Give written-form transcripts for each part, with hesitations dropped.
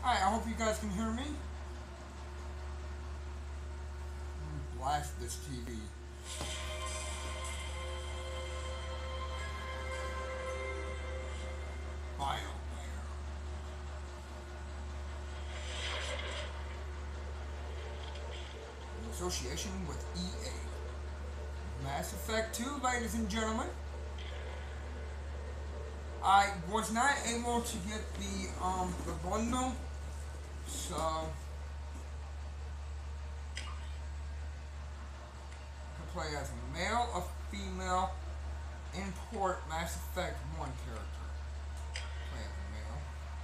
Hi, I hope you guys can hear me. Blast this TV. BioWare. In association with EA. Mass Effect 2, ladies and gentlemen. I was not able to get the bundle, so I can play as a male, a female, import Mass Effect 1 character. Play as a male.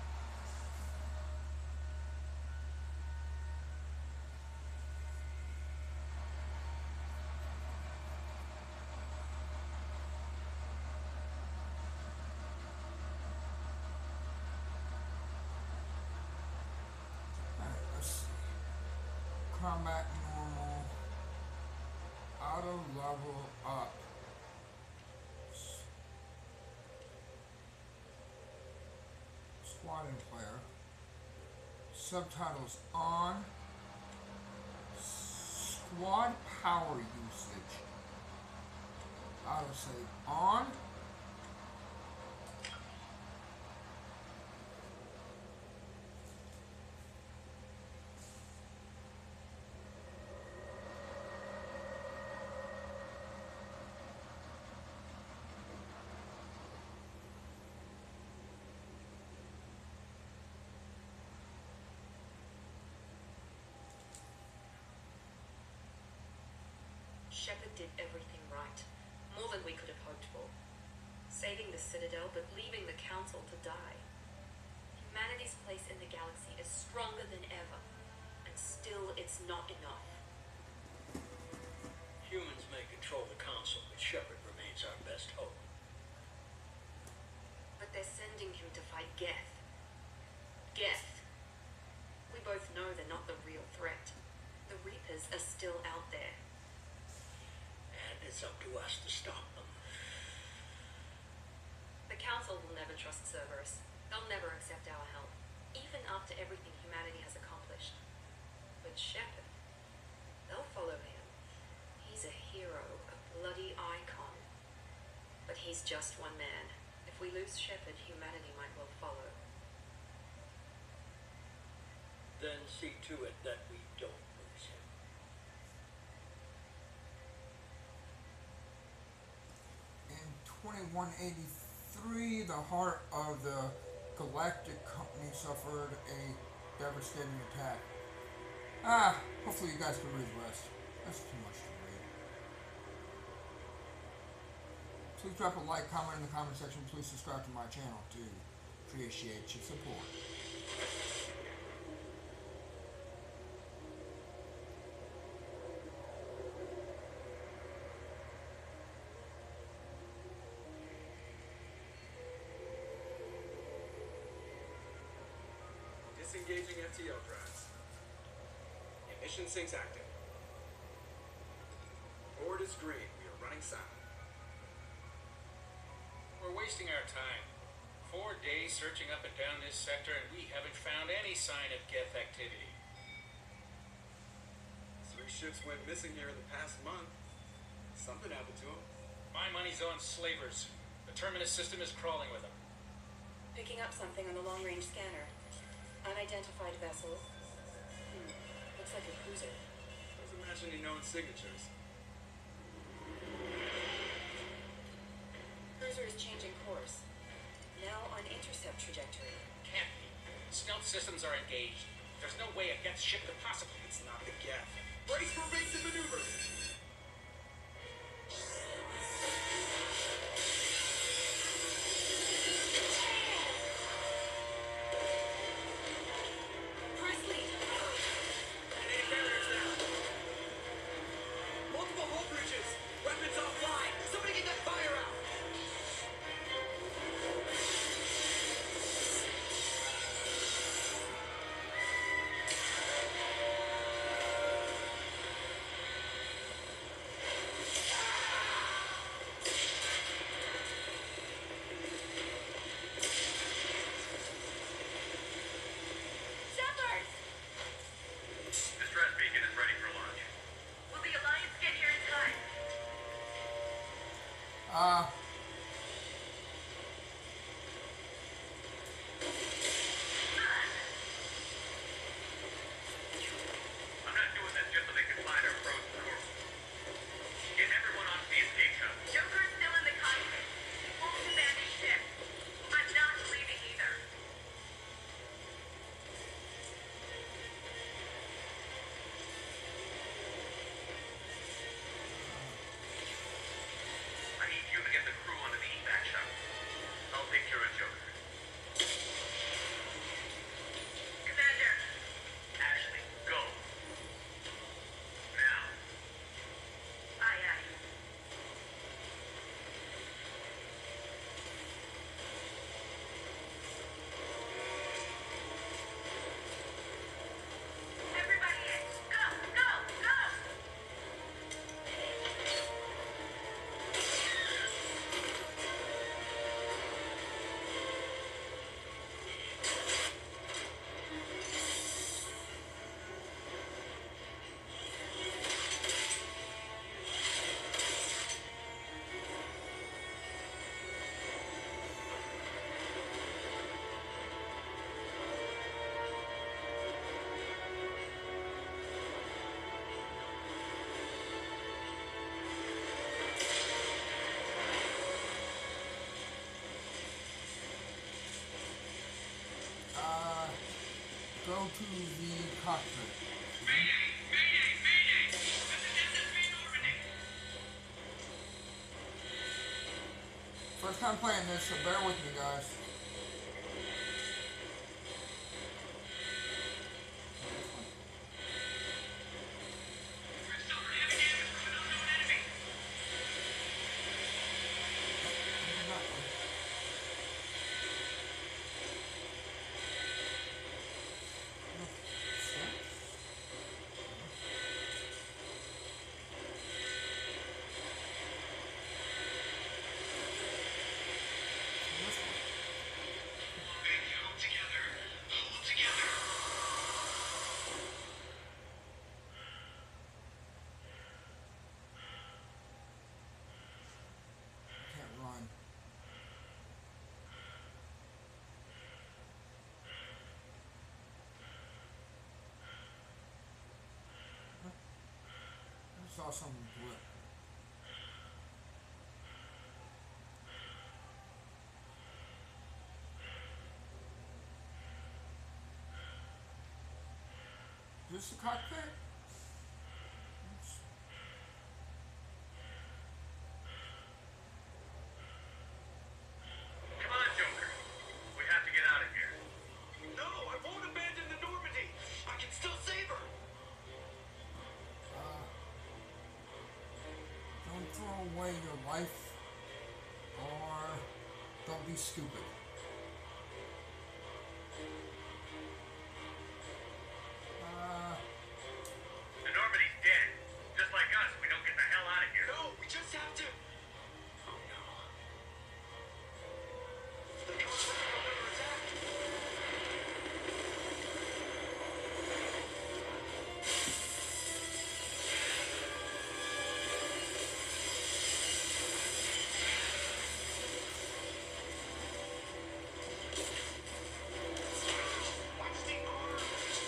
Alright, let's see. Combat normal. Auto level up. Squad and player. Subtitles on. Squad power usage. Autosave on. Shepard did everything right. More than we could have hoped for. Saving the Citadel, but leaving the Council to die. Humanity's place in the galaxy is stronger than ever. And still, it's not enough. Humans may control the Council, but Shepard remains our best hope. But they're sending him to fight Geth. Geth. We both know they're not the real threat. The Reapers are still out there. And it's up to us to stop them. The Council will never trust Cerberus. They'll never accept our help, even after everything humanity has accomplished. But Shepard, they'll follow him. He's a hero, a bloody icon. But he's just one man. If we lose Shepard, humanity might well follow. Then see to it that we don't lose him. In 2183, the heart of the Galactic Company suffered a devastating attack. Hopefully you guys can read the rest. That's too much to read. Please drop a like, comment in the comment section. Please subscribe to my channel too. Appreciate your support. Disengaging FTL drives. Emission sinks active. Board is green. We are running silent. We're wasting our time. 4 days searching up and down this sector, and we haven't found any sign of Geth activity. 3 ships went missing here in the past month. Something happened to them. My money's on slavers. The Terminus system is crawling with them. Picking up something on the long-range scanner. Unidentified vessel. Looks like a cruiser. Doesn't match any known signatures. Cruiser is changing course. Now on intercept trajectory. Can't be. Stealth systems are engaged. There's no way a Geth ship could possibly... It's not the Geth. Brace for basic maneuvers! Presley! Grenade barriers now! Multiple hull breaches! Weapons offline! Somebody get that fire out! go to the cockpit. First time playing this, so bear with me, guys. Can't run. I saw something blip. Is this the cockpit? Oops. Come on, Joker. We have to get out of here. No, I won't abandon the Normandy. I can still save her. Don't throw away your life, or don't be stupid. The Normandy's dead. Just like us, we don't get the hell out of here. No, we just have to. Oh no. The Normandy will never attack. Watch the arms.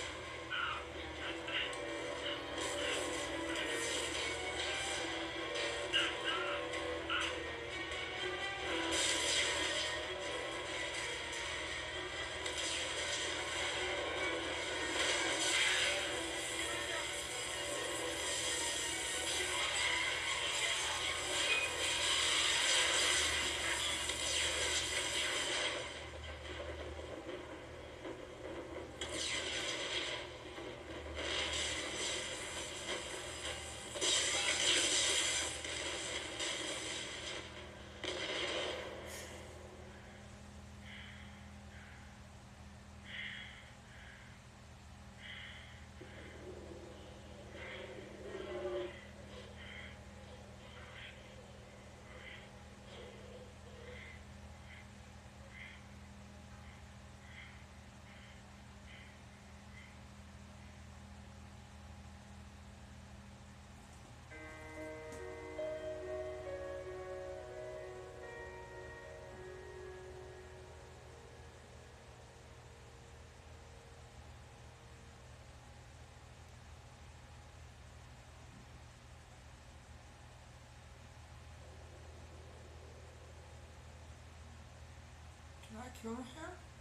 Can I kill him?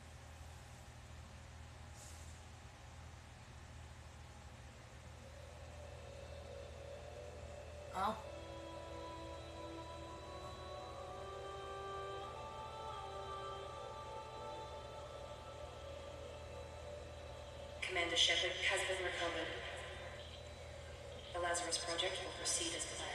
Ow. Commander Shepard has been recovered. The Lazarus Project will proceed as planned.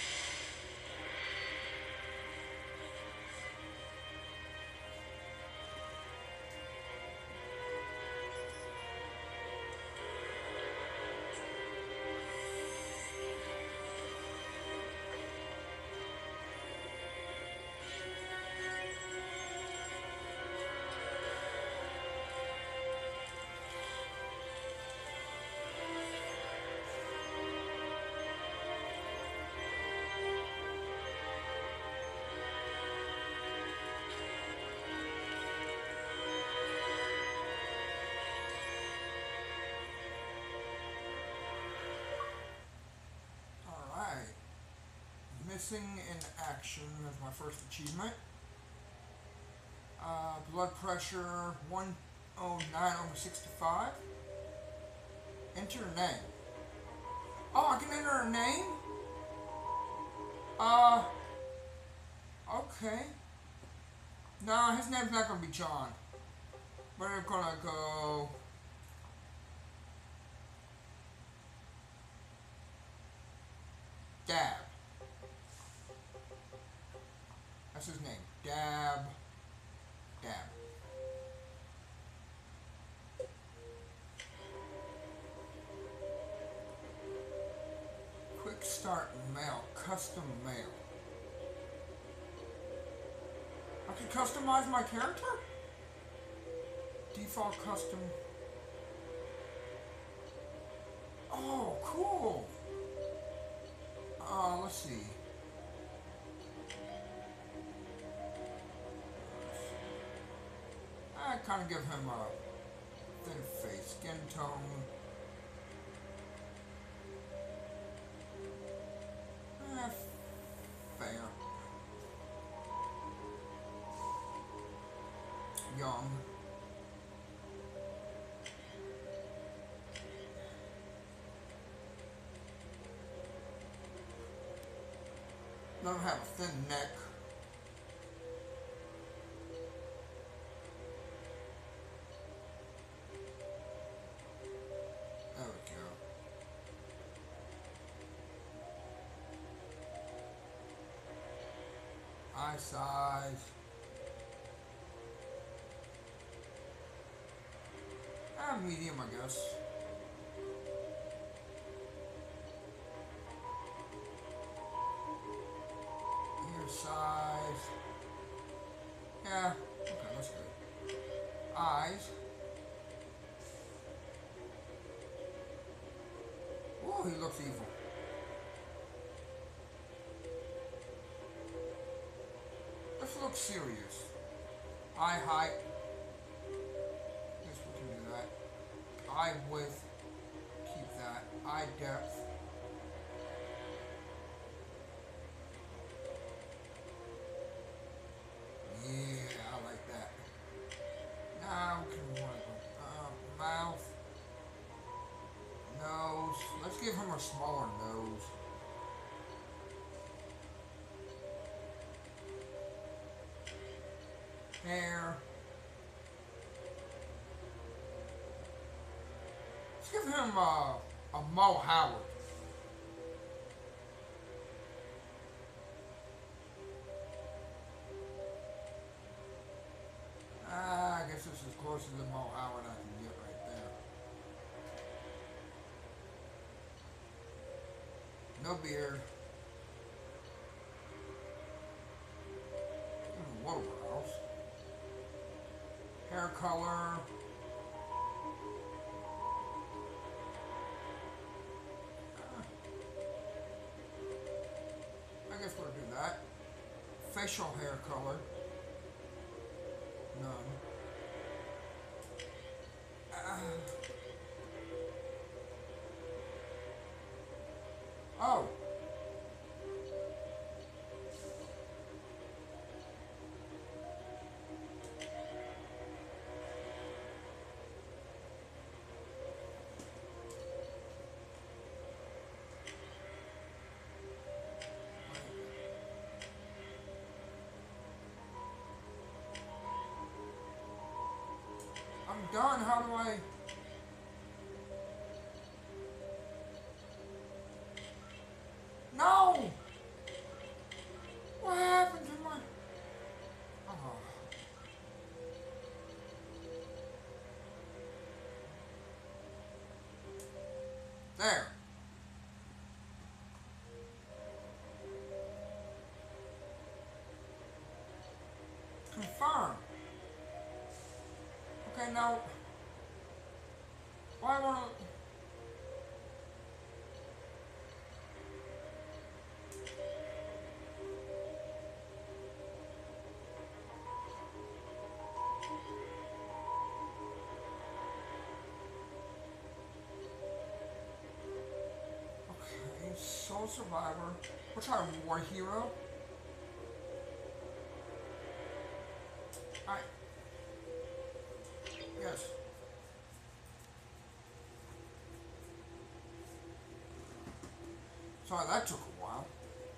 Missing in action is my first achievement. Blood pressure 1 9/65. Enter a name. Oh, I can enter a name? Okay. Nah, his name's not gonna be John. We're gonna go... Dab. That's his name. Dab. Dab. Quick start mail. Custom mail. I can customize my character? Default custom. Oh, cool. Let's see. I kind of give him a thin face, skin tone. Fair. Young. Don't have a thin neck. There we go. Eye size. Medium, I guess. Ear size. Yeah, okay, that's good. Eyes. Oh, he looks evil. This looks serious. Eye height. Guess we can do that. Eye width. Keep that. Eye depth. Yeah, I like that. Now we can want mouth. Nose. Let's give him a smaller nose. Hair. Let's give him a Mo Howard. I guess this is as close to the Mo Howard I can get right there. No beard. Low brows. Hair color. I guess we'll do that. Facial hair color. None. Oh. I'm done. How do I... No! What happened to my... Oh. There. Confirm. Okay, now... Why won't it... Okay, Soul Survivor. We'll try War Hero. Alright. Yes. Sorry, that took a while.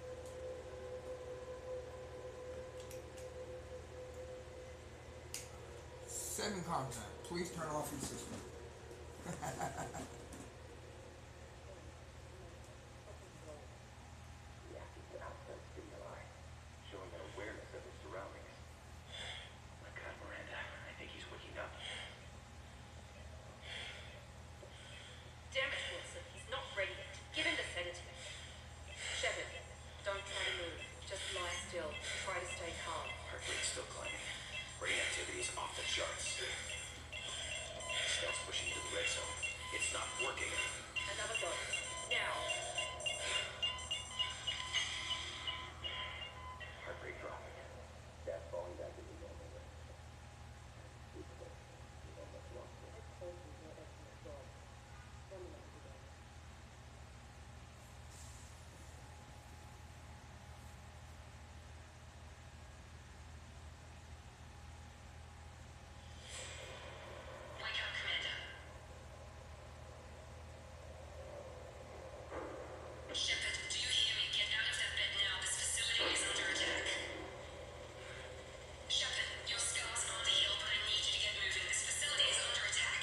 Saving content. Please turn off your system. Reacting to outside stimuli, showing an awareness of his surroundings. My God, Miranda, I think he's waking up. Damn it, Wilson. He's not ready yet. Give him the sedative. Shepard, don't try to move. Just lie still. Try to stay calm. Heart rate's still climbing. Brain activity's off the charts. Steps pushing to the red zone. It's not working. Another dose. Now. Heart rate dropping. Stats falling back into normal range. Too close. We almost lost it. Wake up, Commander. Shepard, do you hear me? Get out of that bed now. This facility is under attack. Shepard, your scars aren't healed, but I need you to get moving. This facility is under attack.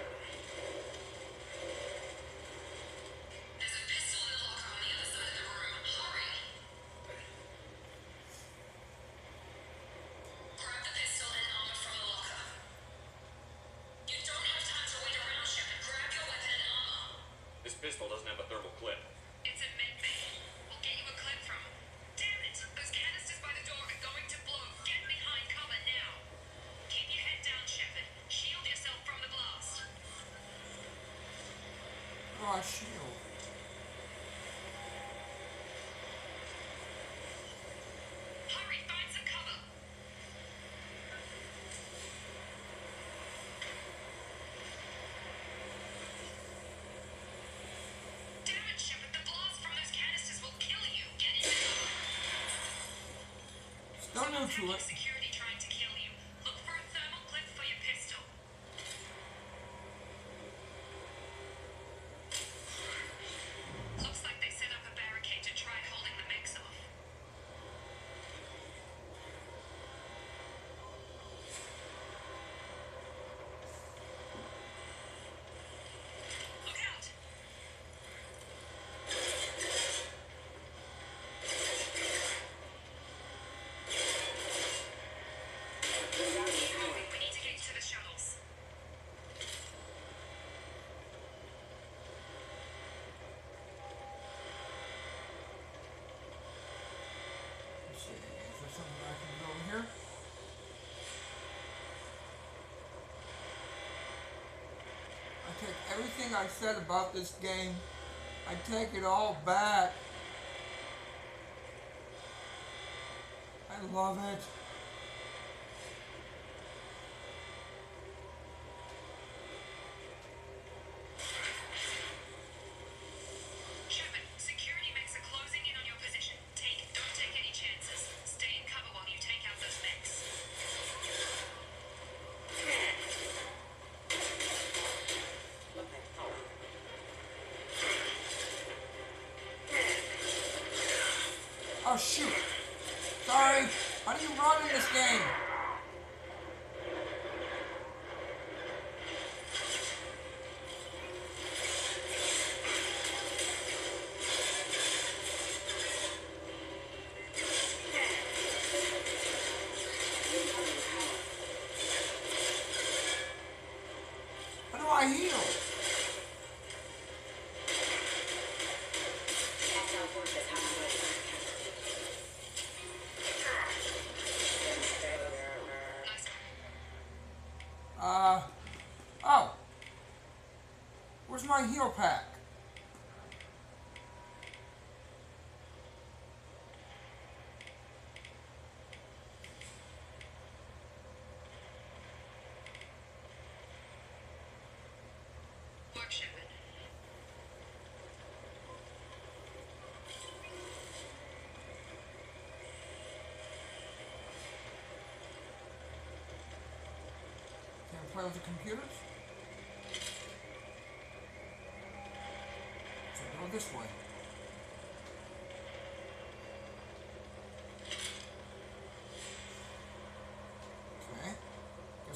There's a pistol in the locker on the other side of the room. Hurry! Grab the pistol and armor from the locker. You don't have time to wait around, Shepard. Grab your weapon and armor. This pistol doesn't have a thermal clip. It's a med bay. We'll get you a clip from. Damn it! Those canisters by the door are going to blow. Get behind cover now. Keep your head down, Shepard. Shield yourself from the blast. Oh, shield. Hurry, find some cover. Damn it, Shepard. The blast from those canisters will kill you. Get in the cover. Still new to it. Security trying to kill you. Look for a thermal clip for your pistol. Looks like they set up a barricade to try holding the mix off. Look out! We need to get to the shuttles. Let's see. Is there something I can do over here? I take everything I said about this game. I take it all back. I love it. Shepard, security mechs are closing in on your position. Don't take any chances. Stay in cover while you take out those mechs. Oh shoot. Sorry. How do you run in this game? How do I heal? Oh. Where's my heal pack? Work, Shepard. Can I play with the computers? So go this way.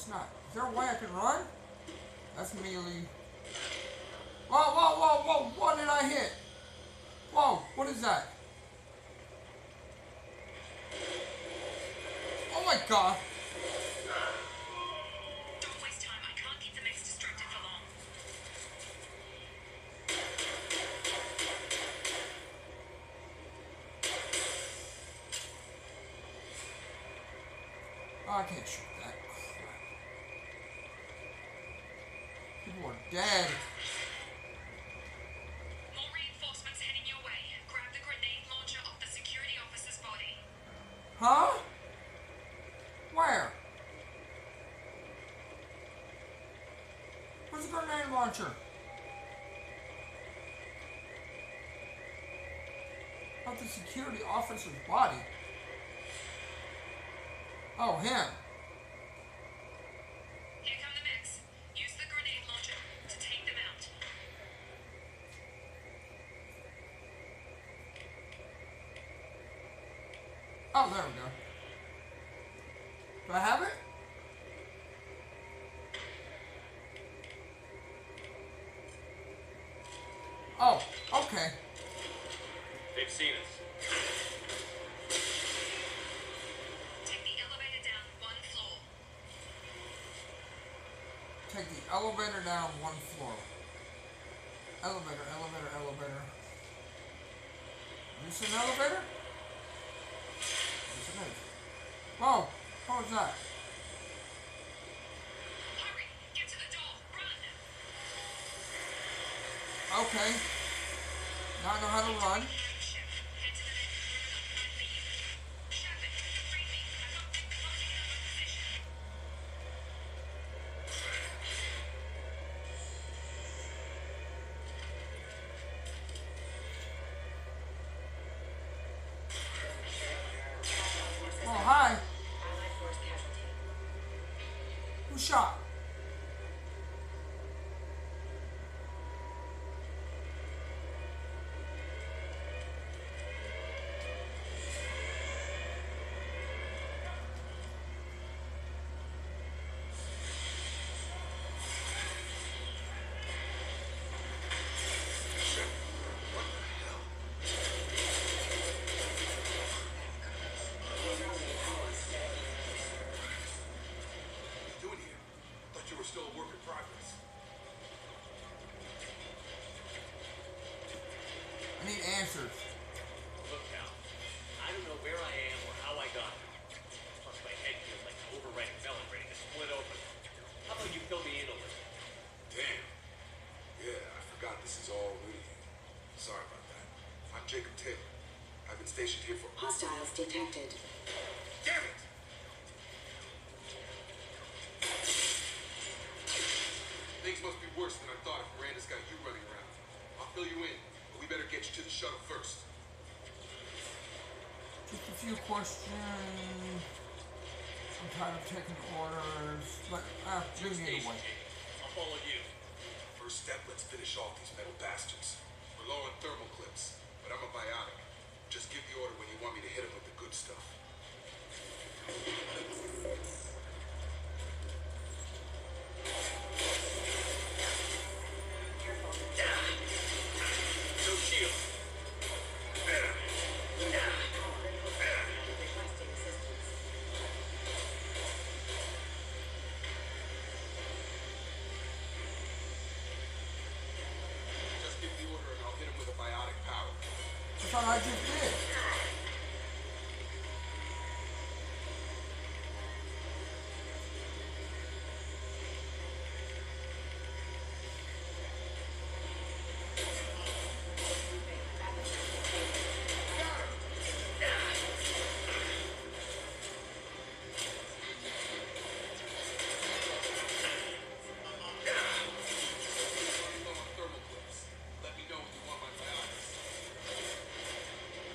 it's not. Is there a way I can run? That's melee. Whoa, whoa, whoa, whoa! What did I hit? Whoa, what is that? Oh my god! Don't waste time. I can't keep the mix distracted for long. Oh, I can't shoot that. Crap. People are dead. More reinforcements heading your way. Grab the grenade launcher off the security officer's body. Huh? Where? Where's the grenade launcher? Off the security officer's body. Oh, him. Here come the mix. Use the grenade launcher to take them out. Oh, there we go. Do I have it? Oh, okay. They've seen us. Take the elevator down one floor. Take the elevator down one floor. Elevator, elevator, elevator. Is this an elevator? Yes, it is. Whoa, what was that? Hurry! Get to the door! Run! Okay. Now I know how to run. Ship. Head to the next room and leave. Shepard, free me. I've got things closing in on my position. Oh, hi. Allied force casualty. Who shot? Still a work in progress. I need answers. Look now, I don't know where I am or how I got here. Plus my head feels like an overripe melon ready to split open. How about you fill me in a little? Damn. Yeah, I forgot this is all new to you. Sorry about that. I'm Jacob Taylor. I've been stationed here for... Hostiles detected. Damn it! Things must be worse than I thought if Miranda's got you running around. I'll fill you in, but we better get you to the shuttle first. Just a few questions. I'm tired of taking orders, but do me anyway. I'll follow you. First step, let's finish off these metal bastards. We're low on thermal clips, but I'm a biotic. Just give the order when you want me to hit them with the good stuff. No shield. Just give the order and I'll hit them with a biotic power. I thought I just did. Running low on thermal clips. Let me know when you want my biotics.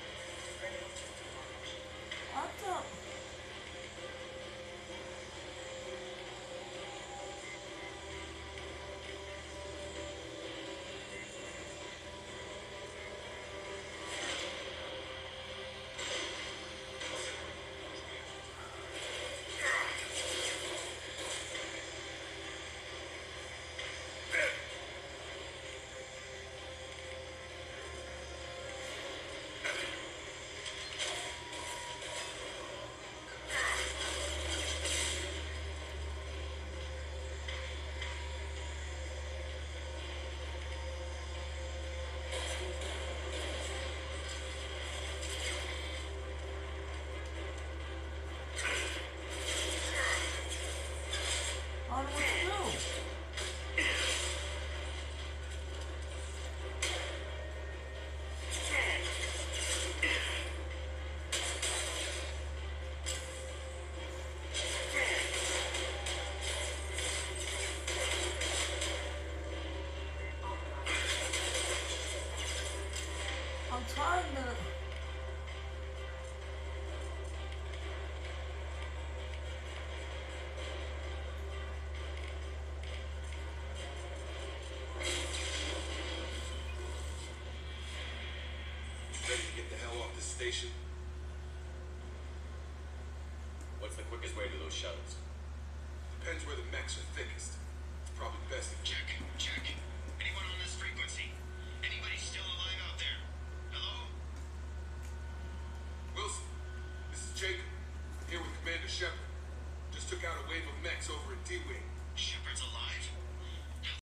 trying to. Ready to get the hell off this station? What's the quickest way to those shuttles? Depends where the mechs are thickest. It's probably best if Check. Anyone on this frequency? Anybody still alive out there? Hello? Wilson, this is Jacob. Here with Commander Shepard. Just took out a wave of mechs over at D-Wing. Shepard's alive?